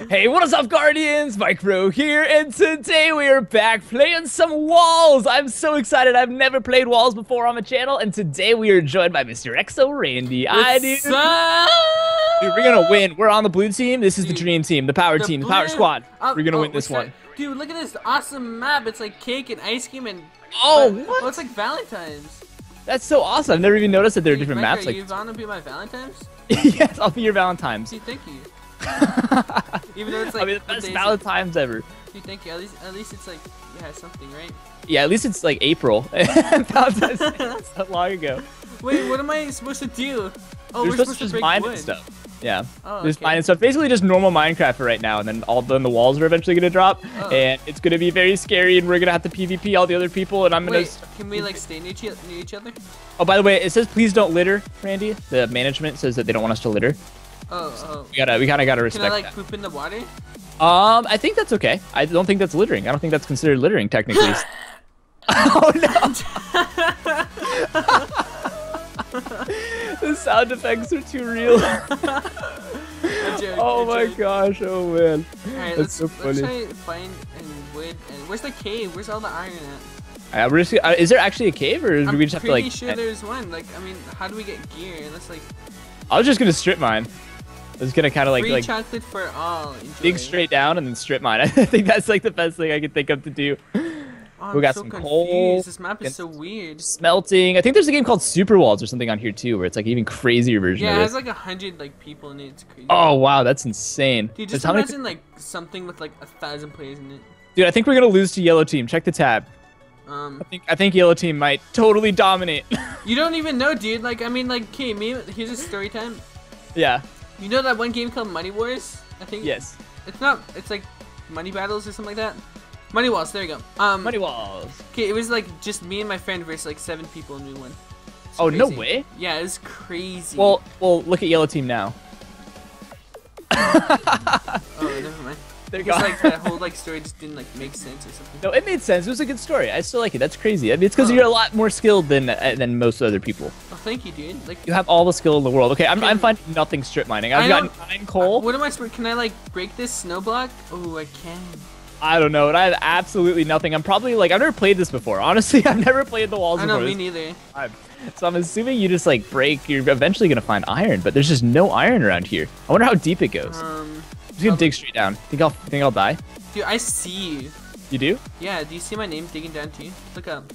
Hey, what is up, Guardians? Mike Bro here, and today we are back playing some Walls. I'm so excited. I've never played Walls before on the channel, and today we are joined by Mr. Exo Randy. What's up? Dude, we're gonna win. We're on the blue team. This is the dream team, the power team, the power squad. We're gonna win this one. Dude, look at this awesome map. It's like cake and ice cream and... Oh, what? Oh, it's like Valentine's. That's so awesome. I've never even noticed that there are different Mike, maps. Are you gonna be my Valentine's? Yes, I'll be your Valentine's. Gee, thank you. Even though it's like I'll be the best Valentine's ever. Gee, thank you. At least it's like, yeah, something, right? Yeah, at least it's like April. Valentine's Day, that's not long ago. Wait, what am I supposed to do? Oh, You're we're supposed to to just break mine wood. and stuff. Yeah, Oh, just okay. mine and stuff. Basically, just normal Minecraft for right now, and then the walls are eventually gonna drop, Oh. and it's gonna be very scary, and we're gonna have to PvP all the other people, and I'm gonna. Wait, can we like stay near each other? Oh, by the way, it says please don't litter, Randy. The management says that they don't want us to litter. Oh. We kind of gotta Can respect I like that. poop in the water? I think that's okay. I don't think that's littering. I don't think that's considered littering technically. Oh no! The sound effects are too real. Oh my gosh! Oh man, Alright, that's so let's funny. try to find and wood. And where's the cave? Where's all the iron at? Is there actually a cave, or do I'm we just have to pretty like? sure there's one. Like, I mean, how do we get gear? That's like I was just gonna strip mine. I was gonna kind of free like chocolate for all. Enjoy. dig straight down and then strip mine. I think that's like the best thing I could think of to do. Oh, We I'm got so some confused. coal This map is and so weird. Smelting. I think there's a game called Super Walls or something on here too, where it's like even crazier version Yeah, it of it. has like 100 like people in it. It's crazy. Oh wow, that's insane. Dude, There's just how many- imagine like something with like 1,000 players in it. Dude, I think we're gonna lose to Yellow Team. Check the tab. I think Yellow Team might totally dominate. You don't even know, dude. Like, I mean, like, okay, here's a story time. Yeah. You know that one game called Money Wars? I think. Yes. It's not. It's like Money Battles or something like that. Money Walls. There you go. Money Walls. Okay, it was like just me and my friend versus like 7 people and we won. It's Oh no crazy. way. Yeah, it was crazy. Well, look at Yellow Team now. Oh, never mind. There you It's go. like that whole like story just didn't like make sense or something. No, it made sense. It was a good story. I still like it. That's crazy. I mean, it's because you're a lot more skilled than most other people. Oh, thank you, dude. Like, You have all the skill in the world. Okay, I'm finding nothing strip mining. I've got 9 coal. What am I supposed? Can I like break this snow block? Oh, I can. I don't know. And I have absolutely nothing. I'm probably like I've never played this before. Honestly, I've never played the walls I know, before. me This neither. time. So I'm assuming you just like break. You're eventually gonna find iron, but there's just no iron around here. I wonder how deep it goes. I'm just gonna dig straight down. Think I'll die? Dude, I see you. You do? Yeah, do you see my name digging down to you? Look up.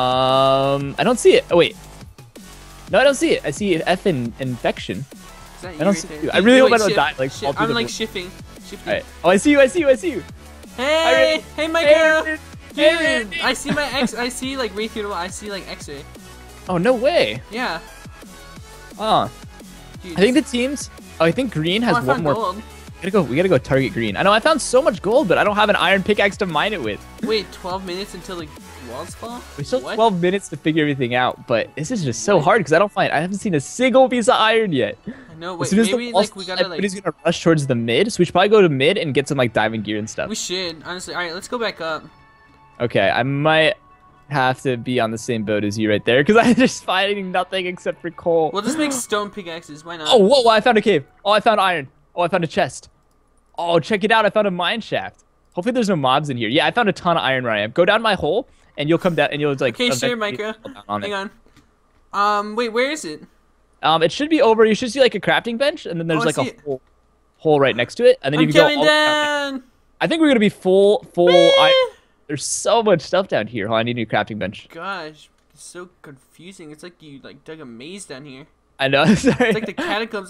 I don't see it. Oh wait. No, I don't see it. I see F in infection. Is that you I don't right see there? you. I Dude, really wait, hope I don't shift, die, like, shift. fall through I'm the like blue. shifting. All right. Oh, I see you. I see you. I see you. Hey, hey, Micah. Hey, Dude, dude. I see my X. I see like right through the wall. I see like X-ray. Oh no way. Yeah. Oh. Dude, I think the teams. Oh, I think green has I one found more. gold. We gotta go target green. I know I found so much gold, but I don't have an iron pickaxe to mine it with. Wait, 12 minutes until the walls fall? We still have What? 12 minutes to figure everything out, but this is just so hard because I haven't seen a single piece of iron yet. I know. As Wait, soon as maybe the walls like we gotta like. everybody's gonna rush towards the mid, so we should probably go to mid and get some like diving gear and stuff. We should honestly. All right, let's go back up. Okay, I might have to be on the same boat as you right there because I'm just finding nothing except for coal. We'll just make stone pickaxes. Why not? Oh, whoa, I found a cave. Oh, I found iron. Oh, I found a chest. Oh, check it out. I found a mine shaft. Hopefully there's no mobs in here. Yeah, I found a ton of iron where I am. Go down my hole and you'll come down and you'll like. Okay, sure, eventually Micah. fall down on Hang it. on. Wait, where is it? It should be over. You should see like a crafting bench and then there's I like see a it. hole right next to it. And then I'm you can go coming all down. I think we're going to be full Whee! iron. There's so much stuff down here. Oh, I need a new crafting bench. Gosh, it's so confusing. It's like you like dug a maze down here. I know. Sorry. It's like the catacombs.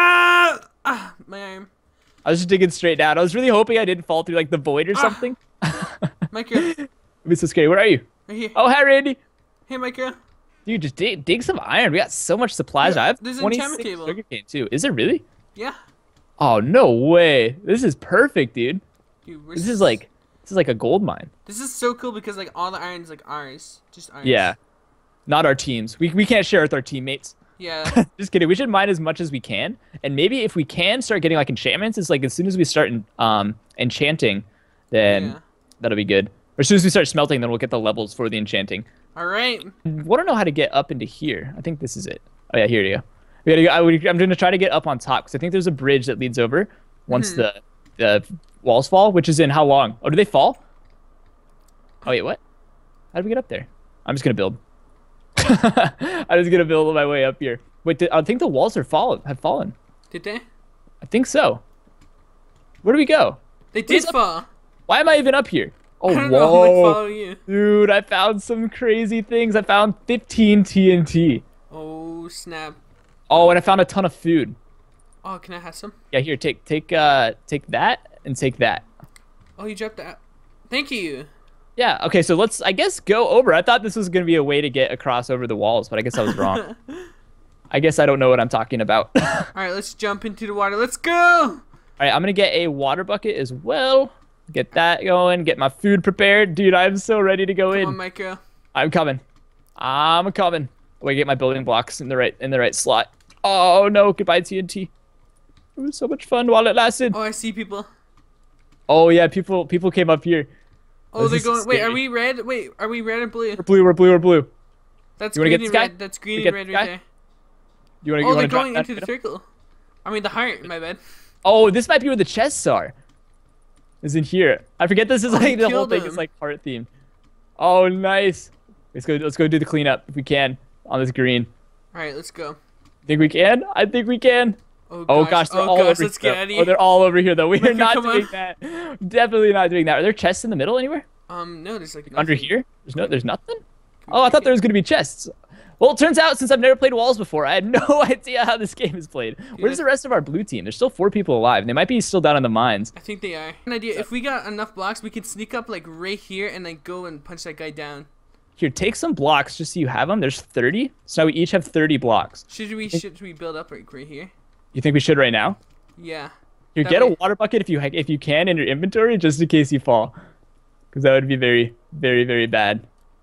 Ah, my arm. I was just digging straight down. I was really hoping I didn't fall through like the void or something. Micah, It'd be so scary. Where are you? right here. Oh, hi, Randy. Hey, Micah. Dude, just dig some iron. We got so much supplies. Yeah, I have there's an 26 enchantment table. sugarcane too. Is it really? Yeah. Oh, no way. This is perfect, dude. Dude, This is like a gold mine. This is so cool because like all the iron's like ours, just ours. Yeah. Not our teams. We can't share with our teammates. Yeah. Just kidding. We should mine as much as we can. And maybe if we can start getting like enchantments, it's like as soon as we start enchanting, then Yeah. that'll be good. Or as soon as we start smelting, then we'll get the levels for the enchanting. All right. I want to know how to get up into here. I think this is it. Oh yeah, here you go. We gotta go. I'm gonna try to get up on top because I think there's a bridge that leads over once the walls fall, which is in how long? Oh, do they fall? Oh, wait, what? How did we get up there? I'm just gonna build. I'm just gonna build my way up here. Wait, I think the walls have fallen. Did they? I think so. Where do we go? They did fall. Why am I even up here? Oh, I don't know. I'm like following you. Dude, I found some crazy things. I found 15 TNT. Oh snap! Oh, and I found a ton of food. Oh, can I have some? Yeah, here, take that and take that. Oh, you dropped that. Thank you. Yeah, okay, so let's, I guess, go over. I thought this was going to be a way to get across over the walls, but I guess I was wrong. I guess I don't know what I'm talking about. All right, let's jump into the water. Let's go. All right, I'm going to get a water bucket as well. Get that going. Get my food prepared. Dude, I'm so ready to go in. Come on, Micah. I'm coming. I'm coming. Wait, get my building blocks in the right slot. Oh, no. Goodbye, TNT. It was so much fun while it lasted. Oh, I see people. Oh, yeah, people came up here. Oh, they're going. Wait, are we red? Wait, are we red and blue? We're blue. That's You wanna green get this and guy? red. That's green and red right there. You wanna, Oh, they're drop going that into the middle? circle. I mean the heart. My bad. Oh, this might be where the chests are. Is in here. I forget this is Oh, like we the whole killed thing him. is like heart themed. Oh, nice. Let's go do the cleanup if we can on this green. All right, let's go. Think we can? I think we can. Oh gosh, they're all over let's here. get out of Oh, here. they're all over here though. We are Micah, not come doing on. that. Definitely not doing that. Are there chests in the middle anywhere? No, there's like Under nothing. here? There's nothing? Oh, I thought there was gonna be chests. Well, it turns out since I've never played walls before, I had no idea how this game is played. Where's the rest of our blue team? There's still 4 people alive. And they might be still down in the mines. I think they are. An idea. If we got enough blocks, we can sneak up like right here and then go and punch that guy down. Here, take some blocks just so you have them. There's 30. So now we each have 30 blocks. Should we build up right here? You think we should right now? Yeah. Here, That get a way- water bucket if you can in your inventory, just in case you fall, because that would be very, very, very bad.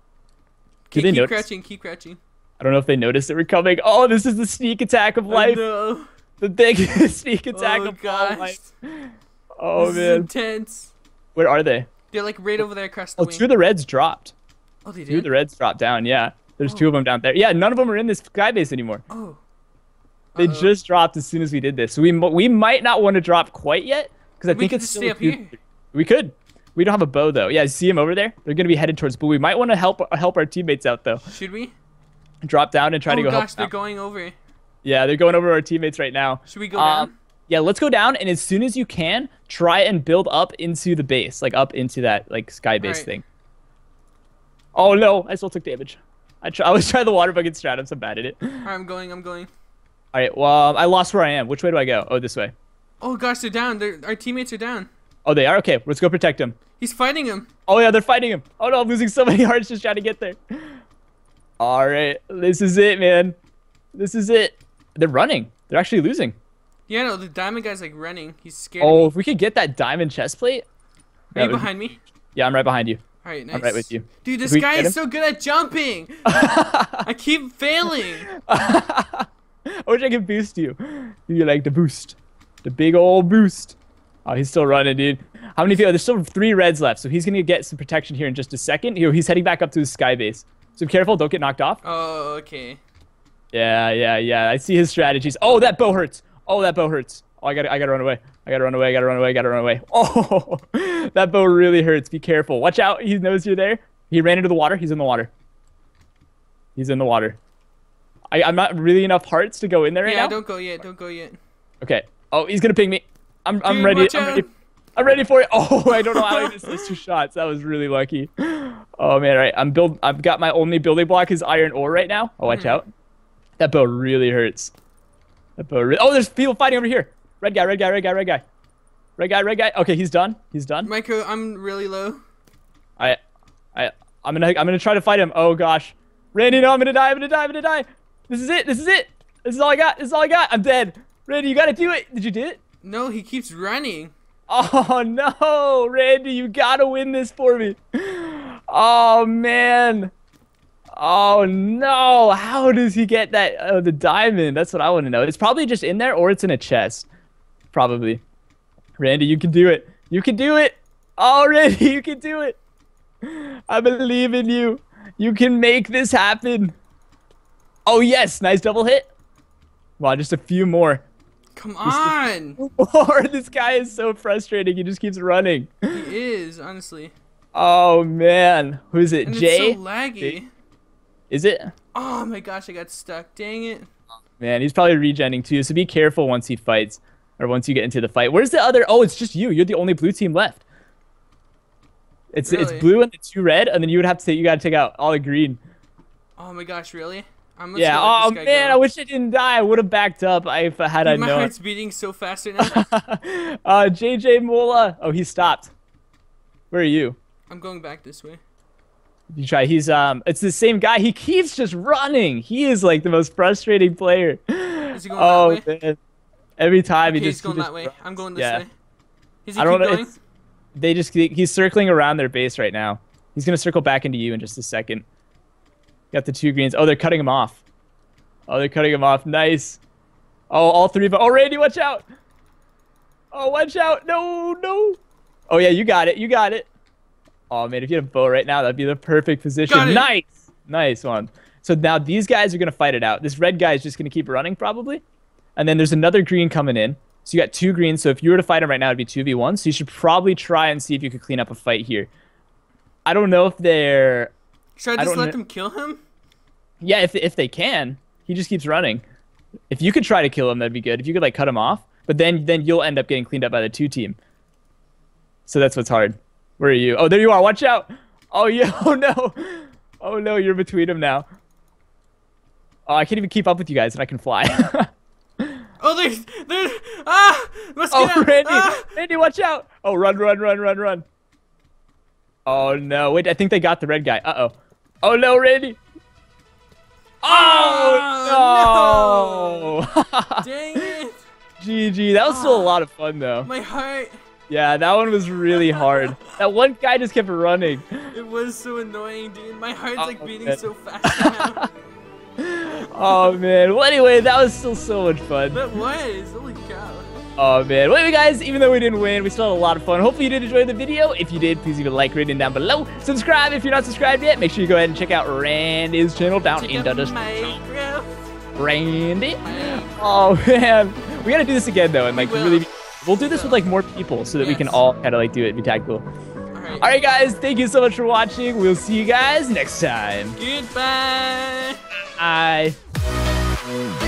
Do Okay, they keep notice? crouching. Keep crouching. I don't know if they noticed that we're coming. Oh, this is the sneak attack of life. Oh, no. The big sneak attack Oh of all gosh. life. Oh This is man, intense. where are they? They're like right over there across the Oh, wing. 2 of the reds dropped. Oh, they 2 of did. the reds dropped down. Yeah, there's 2 of them down there. Yeah, none of them are in this sky base anymore. Oh. They Uh-oh. just dropped as soon as we did this. So we might not want to drop quite yet because I We think could it's just still stay a up few- here. We could. We don't have a bow though. Yeah, see them over there? They're gonna be headed towards blue. We might want to help our teammates out though. Should we? Drop down and try to go help gosh, them they're out. going over. Yeah, they're going over our teammates right now. Should we go down? Yeah, let's go down, and as soon as you can, try and build up into the base, like up into that like sky base Alright. thing. Oh no, I still took damage. I was trying the water bucket strat. I'm so bad at it. All Alright, I'm going. right, well, I lost where I am. Which way do I go? Oh, this way. Oh gosh, they're down. Our teammates are down. Oh, they are? Okay, let's go protect them. He's fighting him. Oh yeah, they're fighting him. Oh no, I'm losing so many hearts just trying to get there. All right, this is it, man. This is it. They're running. They're actually losing. Yeah, no, the diamond guy's like running. He's scared. Oh, Of if we could get that diamond chest plate. me. Are you that would- behind me? Yeah, I'm right behind you. Alright, nice. I'm right with you. Dude, this we guy get him? is so good at jumping. I keep failing. I wish I could boost you. You like the boost. The big old boost. Oh, he's still running, dude. How many people? There's still 3 reds left, so he's going to get some protection here in just a second. He's heading back up to his sky base. So be careful, don't get knocked off. Oh, okay. Yeah. I see his strategies. Oh, that bow hurts. Oh, I gotta run away. I gotta run away. Oh, that bow really hurts. Be careful. Watch out. He knows you're there. He ran into the water. He's in the water. I'm not really enough hearts to go in there right Yeah, now. don't go yet. Okay. Oh, he's gonna ping me. I'm Dude, ready. watch I'm out. ready. I'm ready for it. Oh, I don't know how I missed those 2 shots. That was really lucky. Oh man, all right. I've got my only building block is iron ore right now. Oh, watch out. That bow really hurts. Oh, there's people fighting over here. Red guy. Okay, he's done. Micah, I'm really low. I'm gonna try to fight him. Oh gosh. Randy, no, I'm gonna die. This is it. This is all I got. I'm dead. Randy, you gotta do it. Did you do it? No, he keeps running. Oh no, Randy, you gotta win this for me. Oh man. Oh no, how does he get that the diamond? That's what I want to know. It's probably just in there or it's in a chest. Probably. Randy, you can do it. Oh, Randy, you can do it. I believe in you. You can make this happen. Oh yes, nice double hit. Wow, just a few more. Come on. Or this guy is so frustrating. He just keeps running. He is, honestly. Oh man, who is it? And Jay? it's so laggy. Is it? Oh my gosh, I got stuck. Dang it. Man, he's probably regenning too. So be careful once he fights, or once you get into the fight. Where's the other? Oh, it's just you. You're the only blue team left. It's Really? blue and the 2 red, and then you would have to take. You got to take out all the green. Oh my gosh, really? I'm Yeah. Oh man, I wish I didn't die. I would have backed up if I had Dude, my known. heart's beating so fast right now. JJ Mola. Oh, he stopped. Where are you? I'm going back this way. You try. He's it's the same guy. He keeps just running. He is like the most frustrating player. Is he going that way? Man. Every time Okay, he he's just going he that just way. runs. I'm going this Yeah. way. Is he I don't keep know. going? He's circling around their base right now. He's gonna circle back into you in just a second. Got the 2 greens. Oh, they're cutting him off. Oh, they're cutting him off. Nice. Oh, all 3 of them. Oh, Randy, watch out. Oh, watch out. No, no. Oh yeah, you got it. You got it. Oh man, if you had a bow right now, that'd be the perfect position. Got it. Nice. Nice one. So now these guys are gonna fight it out. This red guy is just gonna keep running probably. And then there's another green coming in. So you got 2 greens. So if you were to fight him right now, it'd be 2v1. So you should probably try and see if you could clean up a fight here. I don't know if they're... Should I just let them kill him? Yeah, if they can. He just keeps running. If you could try to kill him, that'd be good. If you could like cut him off. But then you'll end up getting cleaned up by the 2 team. So that's what's hard. Where are you? Oh, there you are. Watch out. Oh, yeah. Oh, no. Oh, no. You're between them now. Oh, I can't even keep up with you guys, and I can fly. Oh, they're let's get out. Randy. Ah! Randy, watch out. Oh, run, run, run, run, run. Oh, no. Wait, I think they got the red guy. Uh-oh. Oh, no, Randy. Oh, no. Dang it. GG. That was still a lot of fun, though. My heart. Yeah, that one was really hard. That one guy just kept running. It was so annoying, dude. My heart's like beating man. so fast right now. Oh, man. Well, anyway, that was still so much fun. That was. Holy cow. Oh, man. Well, anyway, guys, even though we didn't win, we still had a lot of fun. Hopefully you did enjoy the video. If you did, please leave a like rating down below. Subscribe if you're not subscribed yet. Make sure you go ahead and check out Randy's channel down in the description. Randy. Oh, man. We got to do this again, though, and like really... We'll do this with like more people so that we can all kind of like do it and be tactical. All right, guys. Thank you so much for watching. We'll see you guys next time. Goodbye. Bye.